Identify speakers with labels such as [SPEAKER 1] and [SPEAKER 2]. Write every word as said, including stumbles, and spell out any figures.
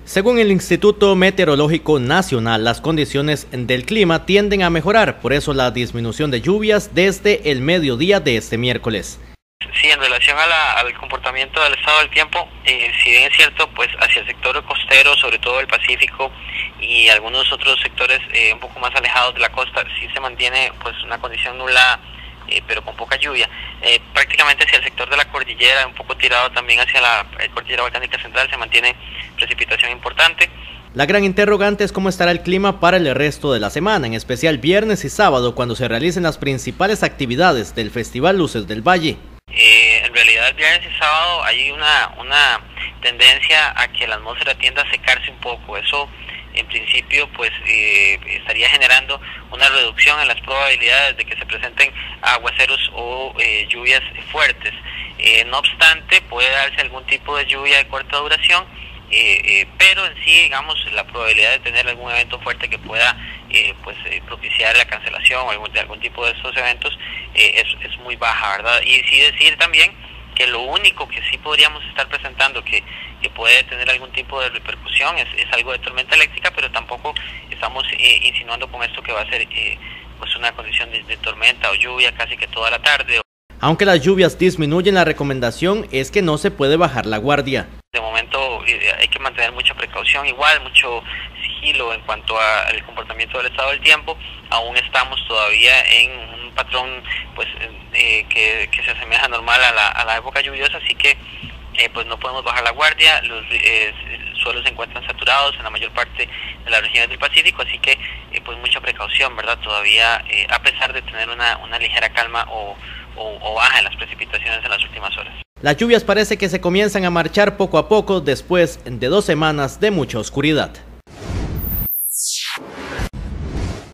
[SPEAKER 1] Según el Instituto Meteorológico Nacional, las condiciones del clima tienden a mejorar, por eso la disminución de lluvias desde el mediodía de este miércoles.
[SPEAKER 2] Sí, en relación a la, al comportamiento del estado del tiempo, eh, si bien es cierto, pues hacia el sector costero, sobre todo el Pacífico y algunos otros sectores eh, un poco más alejados de la costa, sí se mantiene pues una condición nublada, eh, pero con poca lluvia. Eh, prácticamente hacia el sector de la cordillera, un poco tirado también hacia la eh, cordillera volcánica central, se mantiene precipitación importante.
[SPEAKER 1] La gran interrogante es cómo estará el clima para el resto de la semana, en especial viernes y sábado, cuando se realicen las principales actividades del Festival Luces del Valle.
[SPEAKER 2] Eh, en realidad el viernes y sábado hay una, una tendencia a que la atmósfera tienda a secarse un poco. Eso en principio pues eh, estaría generando una reducción en las probabilidades de que se presenten aguaceros o eh, lluvias fuertes. Eh, no obstante, puede darse algún tipo de lluvia de corta duración, eh, eh, pero en sí, digamos, la probabilidad de tener algún evento fuerte que pueda eh, pues eh, propiciar la cancelación o algún, de algún tipo de estos eventos eh, es, es muy baja, ¿verdad? Y sí decir también que lo único que sí podríamos estar presentando que, que puede tener algún tipo de repercusión es, es algo de tormenta eléctrica, pero tampoco estamos eh, insinuando con esto que va a ser eh, pues una condición de, de tormenta o lluvia casi que toda la tarde.
[SPEAKER 1] Aunque las lluvias disminuyen, la recomendación es que no se puede bajar la guardia.
[SPEAKER 2] De momento eh, hay que mantener mucha precaución, igual mucho sigilo en cuanto al comportamiento del estado del tiempo. Aún estamos todavía en un patrón pues eh, que, que se asemeja normal a la, a la época lluviosa, así que eh, pues no podemos bajar la guardia. Los eh, suelos se encuentran saturados en la mayor parte de las regiones del Pacífico, así que eh, pues mucha precaución, ¿verdad? Todavía eh, a pesar de tener una, una ligera calma o, o, o baja en las precipitaciones en las últimas horas.
[SPEAKER 1] Las lluvias parece que se comienzan a marchar poco a poco después de dos semanas de mucha oscuridad.